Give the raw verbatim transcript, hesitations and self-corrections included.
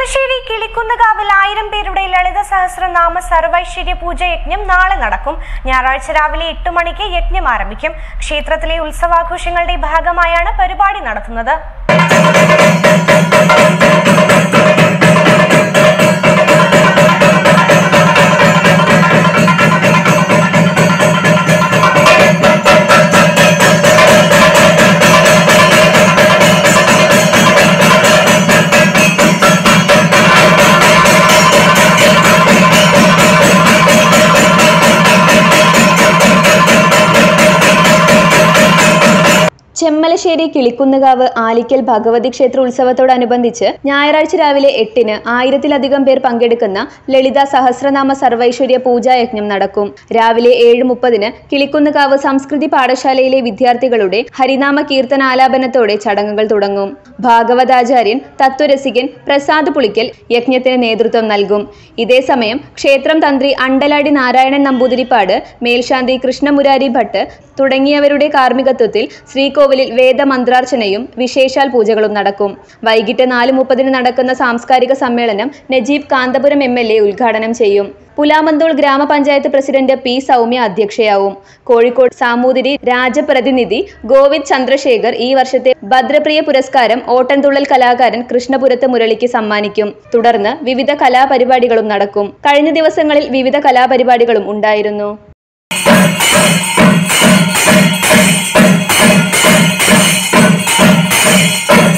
ചെമ്മലശ്ശേരി കിളിക്കുന്നകാവിൽ ആയിരം പേരുടെ ലളിത സഹസ്രനാമ സർവൈശ്വര്യ പൂജ യജ്ഞം നാളെ നടക്കും. ഞായറാഴ്ച രാവിലെ എട്ട് മണിക്ക് യജ്ഞം ആരംഭിക്കും. ക്ഷേത്രത്തിലെ ഉത്സവാഘോഷങ്ങളുടെ ഭാഗമായാണ് പരിപാടി നടത്തുന്നത്. ചെമ്മലശ്ശേരി കിളിക്കുന്നകാവ് ആലിക്കൽ ഭഗവതി ക്ഷേത്ര ഉത്സവത്തോടനുബന്ധിച്ച് ഞായറാഴ്ച രാവിലെ എട്ടിന് ആയിരത്തിലധികം പേർ പങ്കെടുക്കുന്ന ലളിത സഹസ്രനാമ സർവൈശ്വര്യ പൂജായജ്ഞം നടക്കും. രാവിലെ ഏഴ് മുപ്പതിന് കിളിക്കുന്നകാവ് സംസ്കൃതി പാഠശാലയിലെ വിദ്യാർത്ഥികളുടെ ഹരിനാമ കീർത്തനാലാപനത്തോടെ ചടങ്ങുകൾ തുടങ്ങും. ഭാഗവതാചാര്യൻ തത്വരസികൻ പ്രസാദ് പുളിക്കൽ യജ്ഞത്തിന് നേതൃത്വം നൽകും. ഇതേസമയം ക്ഷേത്രം തന്ത്രി അണ്ടലാടി നാരായണൻ നമ്പൂതിരിപ്പാട്, മേൽശാന്തി കൃഷ്ണമുരാരി ഭട്ട് തുടങ്ങിയവരുടെ കാർമ്മികത്വത്തിൽ ശ്രീകോവിലിൽ വേദമന്ത്രാർച്ചനയും വിശേഷാൽ പൂജകളും നടക്കും. വൈകിട്ട് നാല് മുപ്പതിന് നടക്കുന്ന സാംസ്കാരിക സമ്മേളനം Najeeb Kanthapuram M L A ഉദ്ഘാടനം ചെയ്യും. പുലാമന്തോൾ ഗ്രാമപഞ്ചായത്ത് പ്രസിഡന്റ് പി സൗമ്യ അധ്യക്ഷയാവും. കോഴിക്കോട് സാമൂതിരി രാജപ്രതിനിധി ഗോവിന്ദ് ചന്ദ്രശേഖർ ഈ വർഷത്തെ ഭദ്രപ്രിയ പുരസ്കാരം ഓട്ടൻതുള്ളൽ കലാകാരൻ കൃഷ്ണപുരത്ത് മുരളിക്ക് സമ്മാനിക്കും. തുടർന്ന് വിവിധ കലാപരിപാടികളും നടക്കും. കഴിഞ്ഞ ദിവസങ്ങളിൽ വിവിധ കലാപരിപാടികളും ഉണ്ടായിരുന്നു. We'll be right back.